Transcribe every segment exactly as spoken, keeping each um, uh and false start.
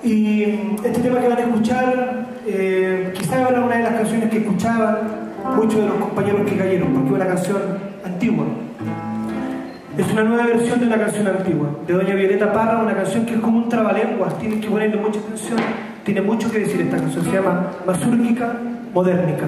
Y este tema que van a escuchar, eh, quizás era una de las canciones que escuchaban muchos de los compañeros que cayeron, porque es una canción antigua. Es una nueva versión de una canción antigua, de doña Violeta Parra, una canción que es como un trabalenguas, tienes que ponerle mucha atención, tiene mucho que decir esta canción, se llama Mazúrquica Modernica.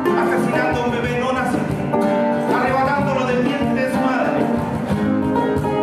Asesinando a un bebé no nacido, arrebatándolo del vientre de su madre.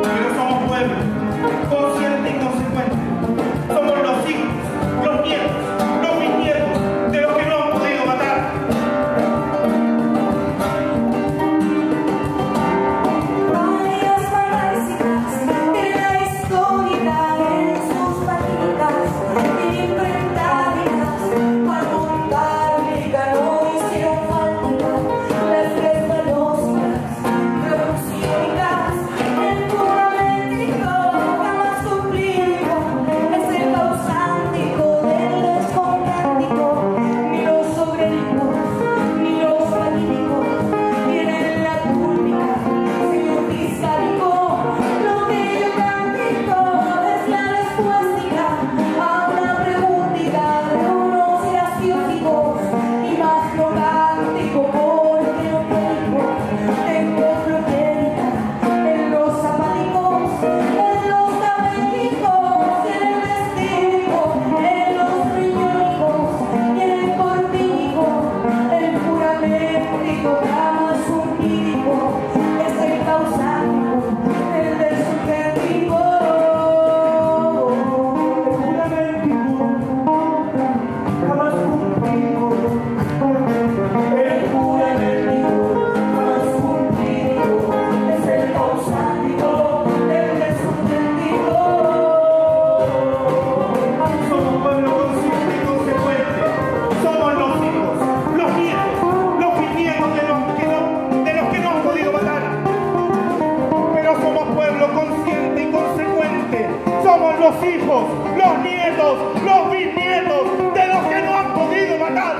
los nietos, los bisnietos de los que no han podido matar.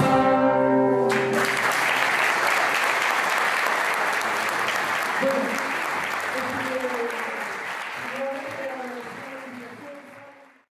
Bueno.